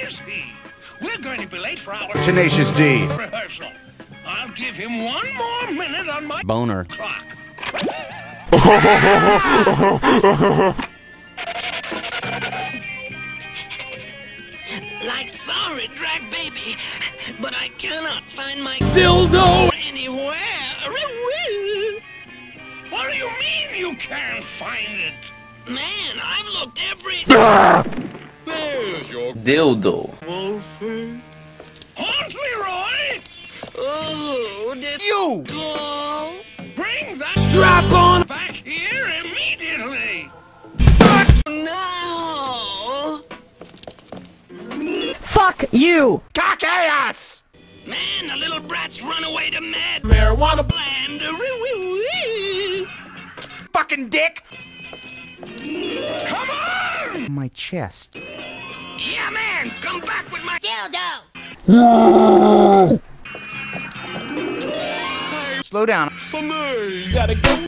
is he? We're going to be late for our Tenacious D. rehearsal. I'll give him one more minute on my Boner. clock. Like sorry, drag baby, but I cannot find my Dildo! anywhere. What do you mean you can't find it? Man, I've looked every... There's your Dildo. Wolfie. Haunt me, Roy! Oh, did You! go? Bring that Strap on! back here immediately! No! Fuck you! Cock-ass! Man, the little brat's run away to mad Marijuana land. fucking dick! Come on! My chest. Yeah, man, come back with my dildo. Slow down. For me! Gotta go.